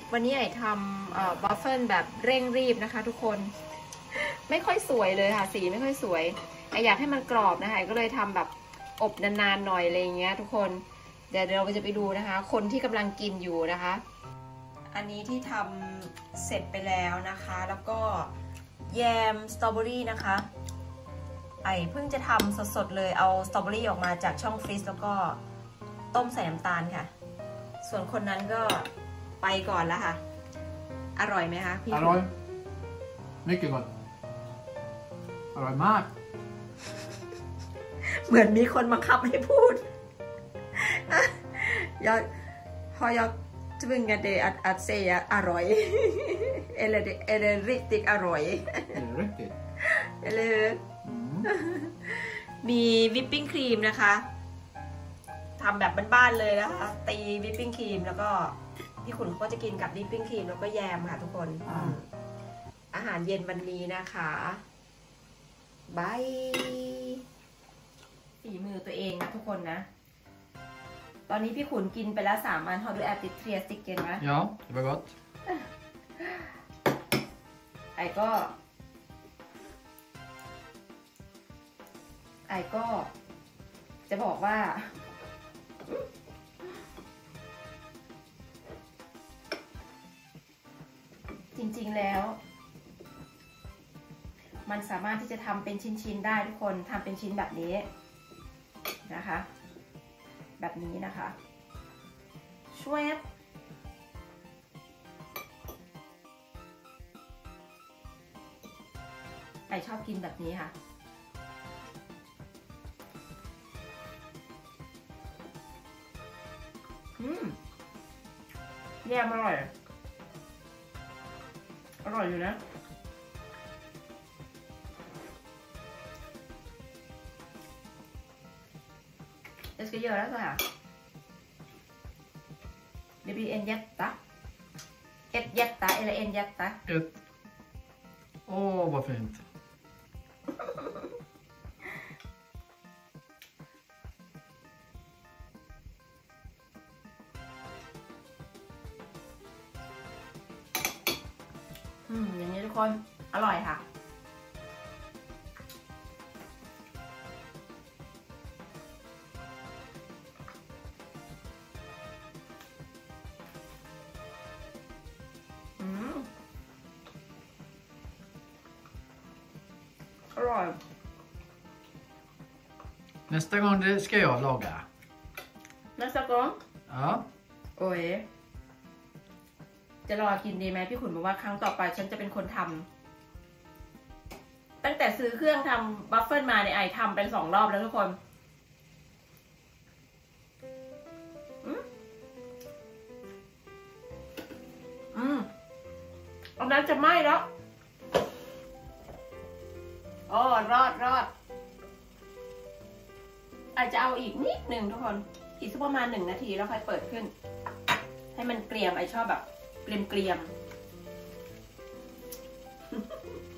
วันนี้ไอทำบัฟเฟิลแบบเร่งรีบนะคะทุกคนไม่ค่อยสวยเลยค่ะสีไม่ค่อยสวยไออยากให้มันกรอบนะคะก็เลยทำแบบอบนานๆหน่อยอะไรอย่างเงี้ยทุกคนเดี๋ยวเราจะไปดูนะคะคนที่กำลังกินอยู่นะคะอันนี้ที่ทำเสร็จไปแล้วนะคะแล้วก็แยมสตรอเบอรี่นะคะไอเพิ่งจะทำสดๆเลยเอาสตรอเบอรี่ออกมาจากช่องฟรีซแล้วก็ต้มใส่น้ำตาลค่ะส่วนคนนั้นก็ไปก่อนแล้วค่ะอร่อยไหมคะพี่อร่อยmycket gottอร่อยมากเหมือนมีคนบังคับให้พูดjag tvingar dig att säga อร่อย eller riktigt อร่อย riktigt eller มีวิปปิ้งครีมนะคะทำแบบบ้านๆเลยนะคะตีวิปปิ้งครีมแล้วก็พี่ขุนก็จะกินกับวิปปิ้งครีมแล้วก็แยมค่ะทุกคนอาหารเย็นวันนี้นะคะบายฝีมือตัวเองนะทุกคนนะตอนนี้พี่ขุนกินไปแล้ว3 อัน Har du ätit 3 stycken va? Ja, det var gott ไอก็จะบอกว่าจริงๆแล้วมันสามารถที่จะทำเป็นชิ้นๆได้ทุกคนทำเป็นชิ้นแบบนี้นะคะแบบนี้นะคะช่วยไอชอบกินแบบนี้ค่ะแยมอร่อยอยู่นะJag ska göra så här. Det blir en jätta. Ett jätta eller en jätta. Ett. Åh, vad fint. อย่างนี้ทุกคนอร่อยค่ะอร่อย Nästa gång det ska jag laga. Nästa gång? Ja. โอ้ยจะรอกินดีไหมพี่ขุนบอกว่าครั้งต่อไปฉันจะเป็นคนทำตั้งแต่ซื้อเครื่องทำบัฟเฟิลมาในไอทำเป็น2 รอบแล้วทุกคนอันนั้นจะไหม้แล้วอ๋อรอดอาจจะเอาอีกนิดหนึ่งทุกคนอีกสักประมาณ1 นาทีแล้วค่อยเปิดขึ้นให้มันเกรียมไอชอบแบบเกรียม